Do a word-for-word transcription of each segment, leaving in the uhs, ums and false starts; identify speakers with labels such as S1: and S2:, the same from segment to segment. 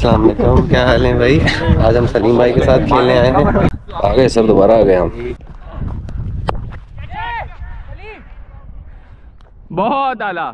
S1: अस्सलाम वालेकुम, क्या हाल है भाई। आज हम सलीम भाई के साथ खेलने आए हैं। आ गए सर, दोबारा आ गए हम।
S2: बहुत आला।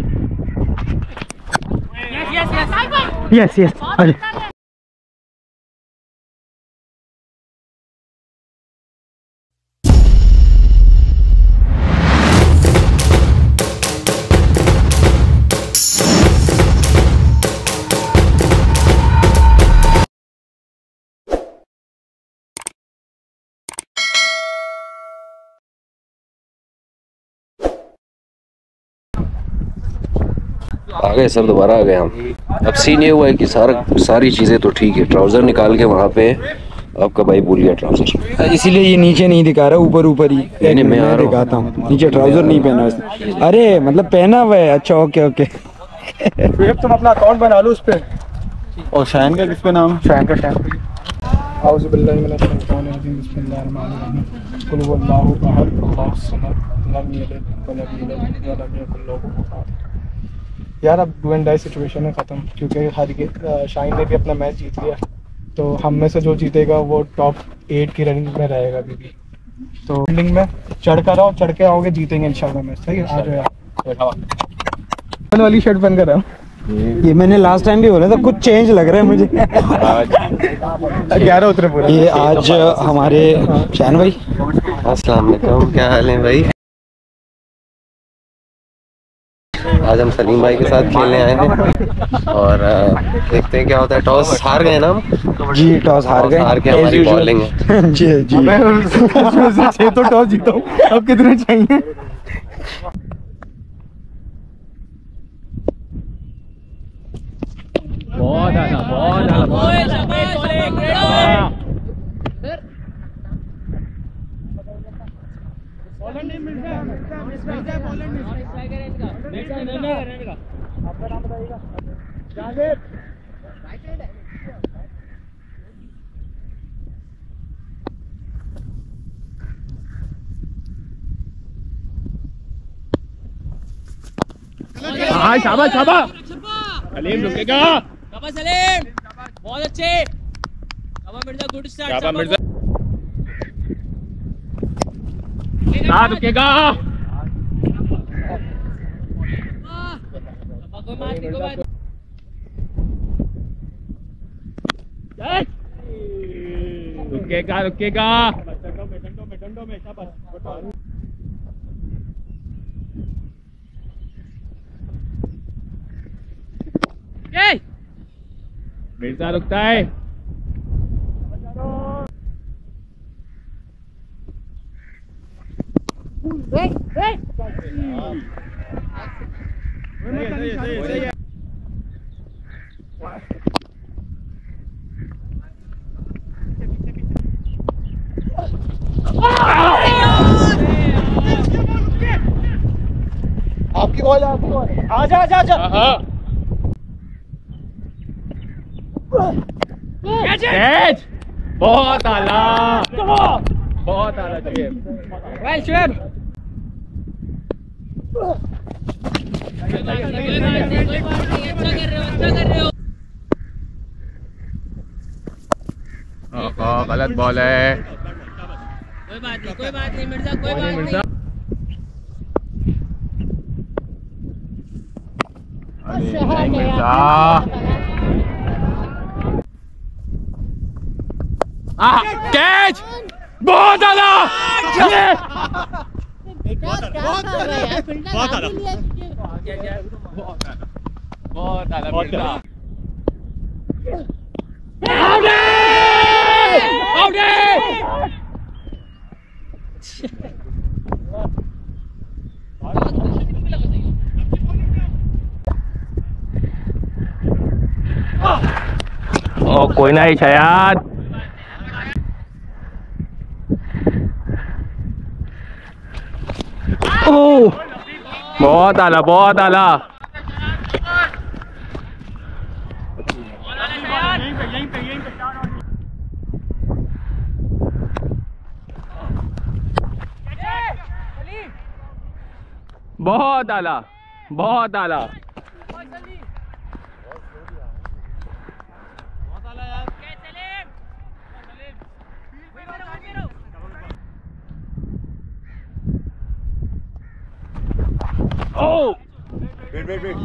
S3: यस यस अरे
S1: आ गए सर, दोबारा आ गए हम। अब सीन ये हुआ है कि सारा सारी चीज़ें तो ठीक है। ट्राउज़र निकाल के वहाँ पे आपका भाई भूल गया ट्राउज़र,
S3: इसीलिए ये नीचे नहीं दिखा रहा, ऊपर ऊपर ही।
S1: नहीं, नहीं, मैं आ रहा हूँ।
S3: दिखाता हूँ, नीचे ट्राउजर नहीं पहना उसने। अरे मतलब पहना हुआ है। अच्छा ओके ओके।
S4: तुम अपना अकाउंट बना लो उस पे। और शायन का किस पे नाम? शायन का शायन आउज़ु बिल्लाहि मिनश शैतानिर रजीम बिस्मिल्लाहिर्रहमानिर्रहीम कुल हुवल्लाहु अहद अल्लाहु समद लम यलिद वलम यूलद वलम यकुल लहू कुफुवन अहद। यार अब डू एंड डाई सिचुएशन है ख़त्म, क्योंकि हार के शाहीन ने भी अपना मैच जीत लिया, तो हम में से जो जीतेगा वो टॉप एट की रनिंग में रहेगा अभी भी। तो बिल्डिंग में चढ़ कर आओ, चढ़ के आओगे जीतेंगे इंशाल्लाह मैच। सही है, आ जाओ यार। वाली शर्ट पहन कर आओ।
S3: ये मैंने लास्ट टाइम भी बोला था, कुछ चेंज लग रहा है मुझे।
S4: ग्यारह उतरे पूरे।
S3: ये आज हमारे शान भाई।
S1: अस्सलाम वालेकुम, क्या हाल है भाई। आज हम सलीम भाई के साथ खेलने आए हैं और देखते हैं क्या होता है। टॉस हार गए ना हम।
S3: जी टॉस हार गए,
S1: हार के हमारी बॉलिंग है।
S3: जी जी
S4: मैं छह तो टॉस जीता हूँ, अब कितने चाहिए?
S2: बहुत आला, बहुत आला, बहुत आला। हाँ शाबाश शाबाश। सलीम रुकेगा। शाबाश सलीम, बहुत अच्छे। शाबाश मिर्जा, गुड स्टार्ट। शाबाश मिर्जा, ना रुकेगा। कोई बात नहीं, कोई बात नहीं। रुकेगा रुकेगा। डंडों में डंडों में डंडों में शाबाश। मिर्जा रुकता है।
S4: आपकी बॉल है, आपकी बॉल है। आजा आजा आजा।
S2: कैच, बहुत आला, बहुत आला। चलिए वेल शुएब। गलत बॉल है। कोई बात नहीं, कोई बात नहीं मिर्जा, कोई बात नहीं। अरे मिर्जा, कैच, बहुत आला।
S5: बहुत आला, बहुत आला,
S2: बहुत आला मिर्जा। आउट है। ओ कोई नहीं शायद। ओह बहुत आला, बहुत आला। बहुत आला, बहुत आला।
S4: वेट वेट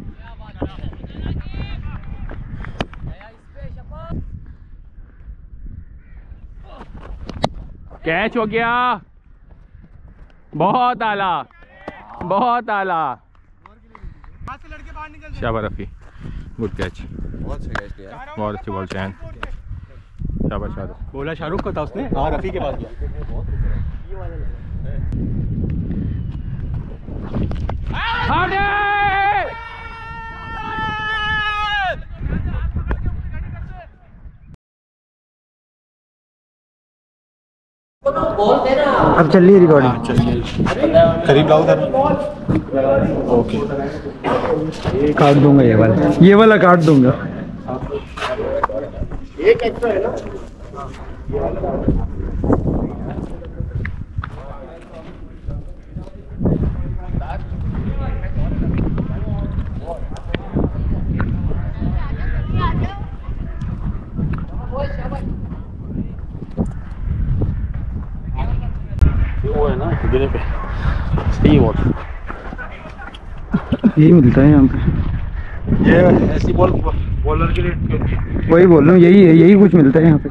S2: कैच हो गया, बहुत आला, बहुत आला। शाबाश रफी, गुड कैच,
S1: बहुत अच्छा कैच किया,
S2: बहुत अच्छी बॉल चैन। शाबाश शाबाश।
S4: बोला शाहरुख को था उसने, हाँ रफी के पास गया।
S3: अब चल रही है रिकॉर्डिंग।
S4: करीब लाओ सर। ओके,
S3: काट दूंगा ये वाला, ये वाला काट दूंगा।
S4: एक एक्स्ट्रा है ना। वो है ना गिरे पे सही बॉल,
S3: यही मिलता है यहाँ पे।
S4: ये ऐसी बॉल बॉलर के लिए
S3: वही बोल रहा हूँ, यही है, यही कुछ मिलता है यहाँ पे।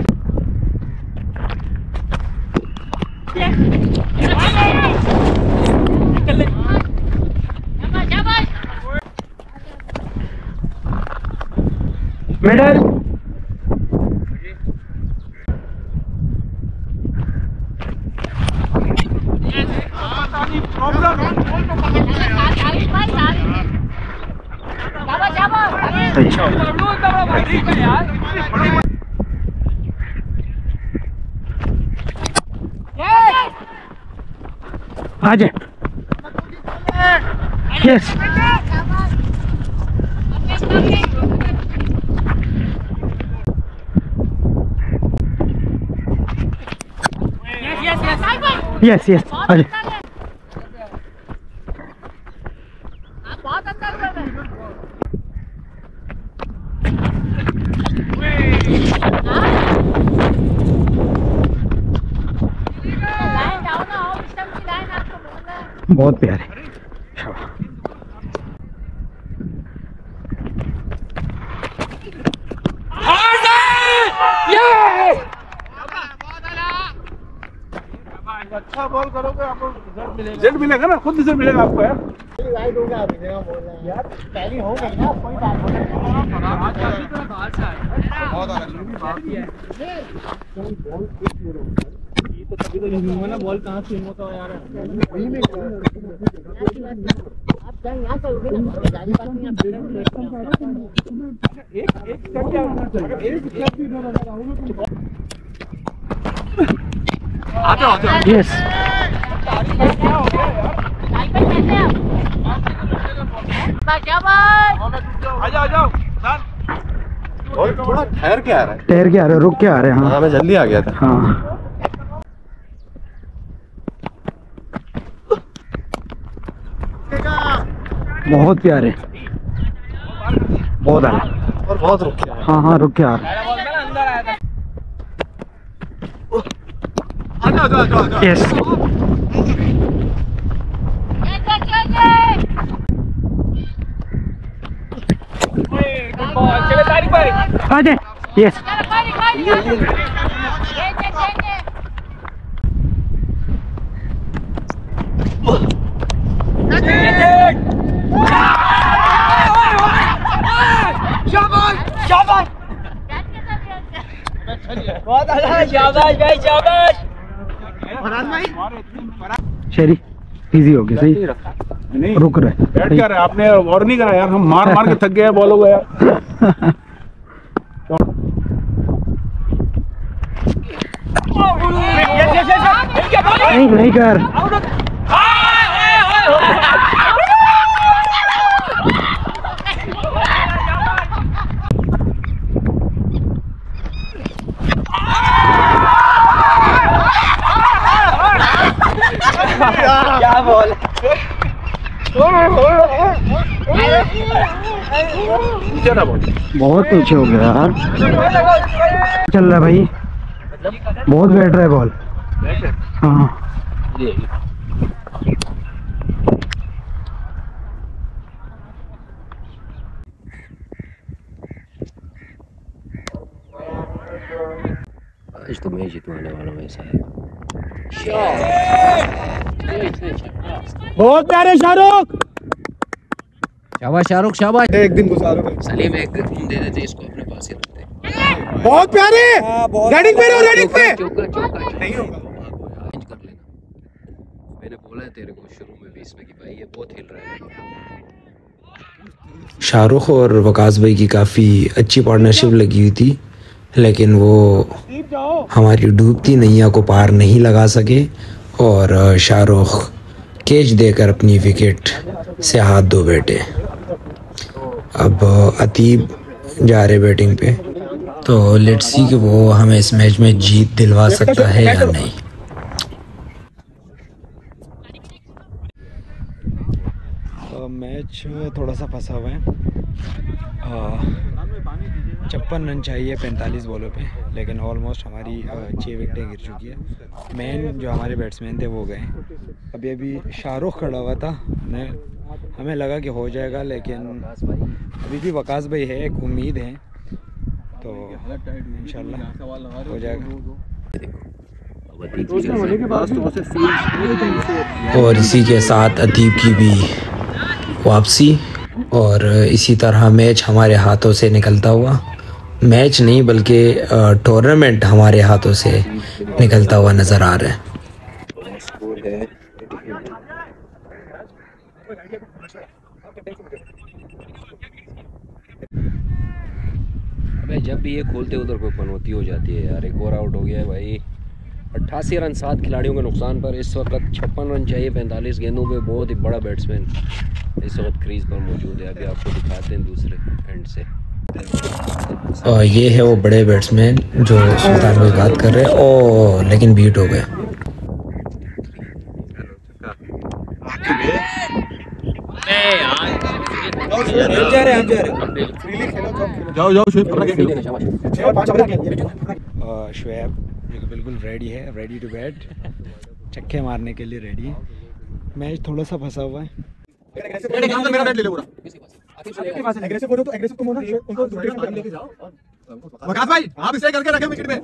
S3: मेडल आ जाए। यस यस यस आ जाए।
S5: बहुत अंदर कर रहे हैं।
S3: बहुत प्यारे।
S4: अच्छा बॉल करोगे आपको रिजल्ट मिलेगा, रिजल्ट मिलेगा ना, खुद रिजल्ट मिलेगा आपको यार।
S5: राइट होगा अभी मेरा बोलना है यार, पहली हो गई ना, कोई बात नहीं।
S4: बहुत आ रहा है ये तो तभी तो यूं हुआ ना, बॉल कहां से होता है यार। वही में
S5: आप जाएं यहां से उठे ना, गाड़ी पास में
S4: एक एक स्टेप क्या होना चाहिए, एक स्टेप भी इधर अगर आओगे तो आते आते
S3: यस
S4: आ जाओ आ जाओ और थोड़ा ठहर के आ रहा है,
S3: ठहर के आ रहे, रुक के आ रहे हैं।
S4: हाँ मैं जल्दी आ गया था।
S3: हाँ बहुत प्यारे, बहुत आला
S4: और बहुत रुक गया।
S3: हाँ हाँ रुक के आ रहे।
S4: आ जाओ आ जाओ आ जाओ।
S3: यस आ जाए। यस
S2: बहुत अच्छा, शाबाश भाई शाबाश।
S3: शेरी इजी हो गया, सही
S4: नहीं
S3: रुक रहे।
S4: बैठ क्या रहे आपने, और नहीं करा यार, हम मार मार के थक गए बॉल हो गया।
S3: नहीं नहीं कर
S2: क्या बॉल,
S3: बहुत पीछे हो गया यार। चल रहा है भाई, बहुत बैठ रहा है बॉल। हाँ
S1: आज तो मैं जितवाने वाला हूँ ऐसा है।
S3: बहुत प्यारे शाहरुख।
S1: शाबाश शाहरुख शाबाश।
S4: एक दिन गुजारो भाई।
S1: सलीम एक घूम दे देते इसको अपने पास ही रखते।
S3: बहुत प्यारे। रेडिंग पे रहो, रेडिंग पे।
S1: चौका चौका
S4: नहीं होगा।
S1: चेंज कर लेना। मैंने बोला है तेरे को शुरू में भी इसमें कि भाई ये बहुत हिल रहा है।
S6: शाहरुख और वकास भाई की काफ़ी अच्छी पार्टनरशिप लगी हुई थी, लेकिन वो हमारी डूबती नैया को पार नहीं लगा सके और शाहरुख कैच देकर अपनी विकेट से हाथ धो बैठे। अब अतीब जा रहे बैटिंग पे, तो लेट्स सी कि वो हमें इस मैच में जीत दिलवा सकता है या नहीं। मैच थोड़ा सा फंसा हुआ है। छप्पन रन चाहिए पैंतालीस बॉलों पे, लेकिन ऑलमोस्ट हमारी छः विकेटें गिर चुकी है। मेन जो हमारे बैट्समैन थे वो गए। अभी अभी शाहरुख खड़ा हुआ था, ने हमें लगा कि हो जाएगा, लेकिन अभी भी वकास भाई है, एक उम्मीद है, तो इंशाल्लाह हो जाएगा। और इसी के साथ अतीब की भी वापसी, और इसी तरह मैच हमारे हाथों से निकलता हुआ, मैच नहीं बल्कि टूर्नामेंट हमारे हाथों से निकलता हुआ नज़र आ रहा है।
S1: अबे जब भी ये खोलते उधर कोई पनौती हो जाती है यार। एक और आउट हो गया है भाई। अट्ठासी रन सात खिलाड़ियों के नुकसान पर इस वक्त छप्पन रन चाहिए पैंतालीस गेंदों पे। बहुत ही बड़ा बैट्समैन इस वक्त क्रीज पर मौजूद है। अभी आपको दिखाते हैं दूसरे एंड से।
S6: और ये है वो बड़े बैट्समैन जो सुल्तान भाई बात कर रहे हैं। ओ लेकिन बीट हो गए।
S4: जाओ जाओ शुएब
S6: बिल्कुल रेडी है, रेडी टू बैट, छक्के मारने के लिए रेडी है। मैच थोड़ा सा फंसा हुआ है।
S4: मेरा बैट ले ले पूरा। आपके पास एग्रेसिव हो तो एग्रेसिव तुम हो ना, उनको रोटेशन लेके जाओ। वकास भाई आप इसे करके रखें विकेट पे।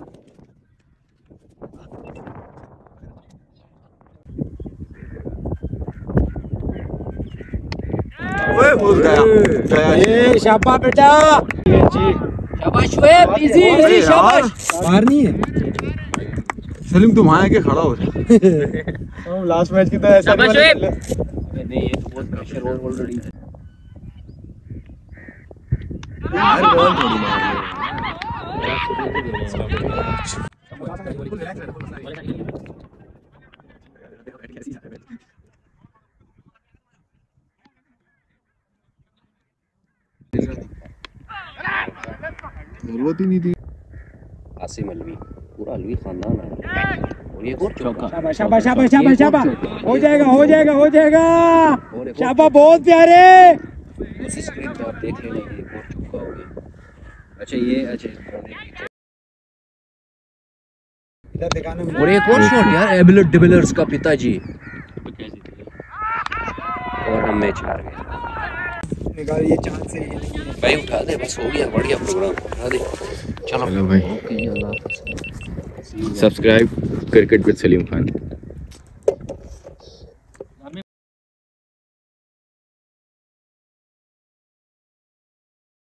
S4: ओए भूल गया गया।
S3: ये शाबाश बेटा, ये जी
S2: शाबाश शुएब, इजी इजी शाबाश।
S3: मारनी है।
S4: सलीम तुम आए के खड़ा हो जा। लास्ट मैच की तो ऐसा
S2: शाबाश शुएब।
S1: नहीं ये तो बहुत प्रेशर और ऑलरेडी
S4: यार बॉल थोड़ी मार जरूरत ही नहीं थी।
S1: आसिम अलवी, पूरा अलवी खानदान आ रहा है। और ये और चौका।
S3: शाबाश शाबाश शाबाश शाबाश शाबाश। हो जाएगा हो जाएगा हो जाएगा। शाबाश बहुत प्यारे।
S1: इसी स्क्रीन पर आप देख लेना, ये एक और चौका हो गया। अच्छा ये अच्छा
S3: इधर दिखाना।
S1: और एक और शॉट यार, एबिलेट डिविलियर्स का पिताजी। और हम मैच हार गए।
S3: निकाल ये चांस है ये।
S1: भाई उठा दे, बस हो गया, बढ़िया प्रोग्राम उठा दे। चलो
S4: चलो भाई,
S1: ओके अल्लाह हाफ़िज़।
S4: Subscribe cricket with Salim Khan.